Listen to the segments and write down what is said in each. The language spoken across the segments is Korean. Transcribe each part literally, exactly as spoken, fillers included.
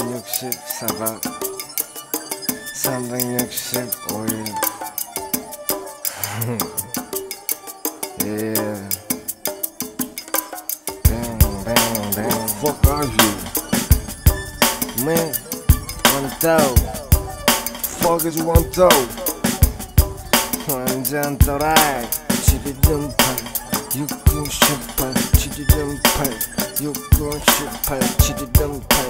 삼백육십사 박 삼백육십오 일 Yeah. Bang, bang, bang. What the fuck are you? Man, one dough. Fuck is one dough. 완전 또라이. 칠이점팔 육구십팔 칠이점팔 육구십팔 칠이점팔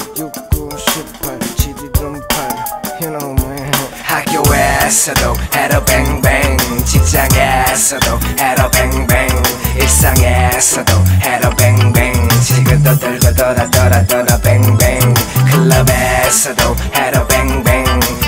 육구십팔 칠이점팔 You know man. 학교에서도 해러 뱅뱅 직장에서도 해러 뱅뱅 일상에서도 해러 뱅뱅 지금도 들고 돌아 돌아 돌아 뱅뱅 클럽에서도 해러 뱅뱅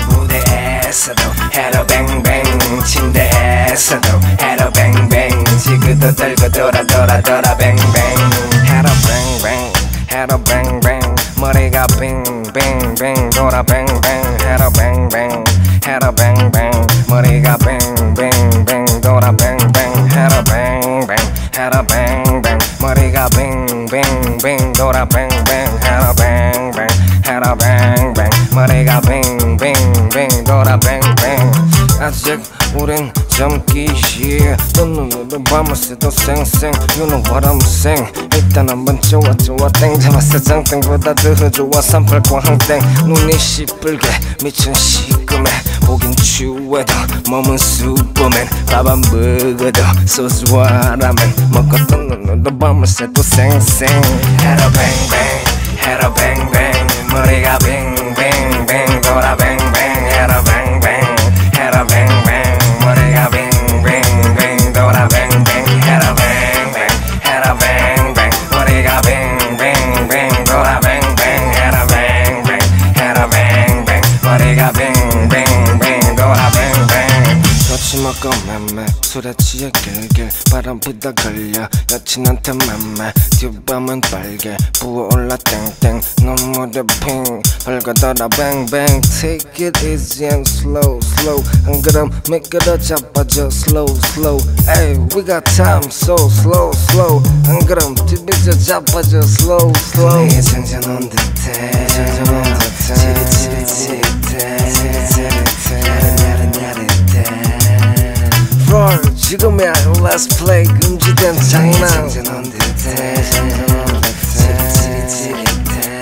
무대에서도 해러 뱅뱅 침대에서도 해러 뱅뱅 지금도 들고 돌아 돌아 돌아 뱅뱅 해러 뱅뱅 해러 뱅뱅 머리가 빙빙빙 돌아 뱅뱅 해러 뱅뱅 해러 뱅뱅 머리가 빙빙빙 돌아 뱅뱅 해러 뱅뱅 해러 뱅뱅 머리가 빙빙빙 돌아 뱅뱅 해러 뱅뱅 해러 뱅뱅 머리가 빙빙빙 돌아 뱅뱅 아직 우린 젊기시에 또 눈으로 밤을 새도 쌩쌩 You know what I'm saying 일단 한번 좋아 좋아 땡 잡았어 장땡보다 더 좋아 삼팔과 항땡 눈이 시뻘게 미친 시금에 보긴 추워도 몸은 슈퍼맨 밥 안 먹어도 소스와 라면 먹었던 눈으로 밤을 새도 쌩쌩 해러 뱅뱅 해러 뱅뱅 머리가 빙빙빙 돌아 뱅뱅 해러 뱅뱅 해러 뱅뱅 머리가 빙빙빙 돌아 뱅뱅 해러 뱅뱅 해러 뱅뱅 머리가 빙빙빙 돌아 뱅뱅 해러 뱅뱅 해러 뱅뱅 머리가 빙빙빙 돌아 뱅뱅 여친 먹고 맴매 술에 취해 길길 바람 부다 걸려 여친한테 맴매 뒷밤은 빨개 부어올라 땡땡 눈물에 핑 헐거더라 뱅뱅 Take it easy and slow slow 한 걸음 미끄러 잡아줘 slow slow Ay we got time so slow slow 한 걸음 뒤비져 잡아줘 slow slow 내 장전 온 듯해 장전 온 듯해 치릿치릿치릿해 치릿치릿해 야릇야릇야릇해 Roar 지금이야 let's play 금지된 장난 장전 온 듯해 장전 온 듯해 치릿치릿해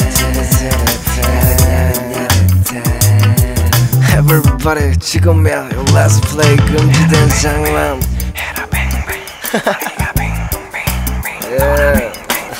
Everybody 지금이야 let's play 금지된 장난 해라 뱅뱅 머리가 뱅뱅뱅 Yeah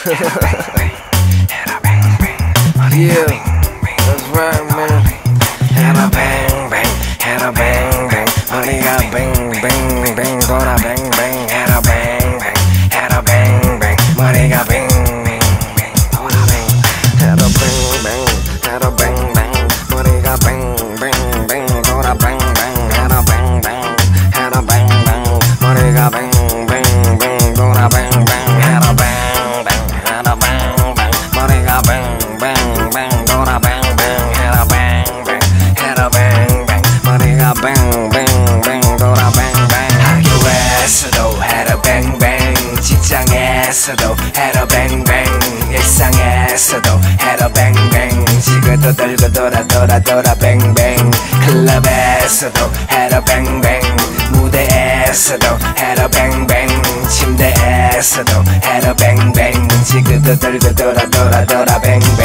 해라 뱅뱅 Yeah That's right man 해라 뱅뱅 해라 뱅뱅 머리가 뱅뱅뱅 돌아 뱅뱅 해라 뱅뱅 해라 뱅뱅 머리가 뱅뱅뱅 돌아 뱅뱅 해라 뱅뱅 해라 뱅뱅 머리가 뱅뱅뱅 돌아 뱅뱅 해라 뱅뱅 해라 뱅뱅 머리가 뱅뱅뱅 돌아 뱅뱅 해라 뱅뱅 해라 뱅뱅 머리가 뱅뱅뱅 돌아 뱅뱅 해라 뱅뱅 해라 뱅뱅 머리가 뱅뱅뱅 돌아 뱅뱅 학교에서도 해라 뱅뱅 직장에서도 해라 뱅뱅 일상에서도 해라 뱅뱅 지금도 들고 돌아 돌아 돌아 뱅뱅 클럽에서도 해라 뱅뱅 무대에서도 해라 뱅뱅 침대에서도 해라 뱅뱅 지금도 들고 돌아 돌아 돌아 뱅뱅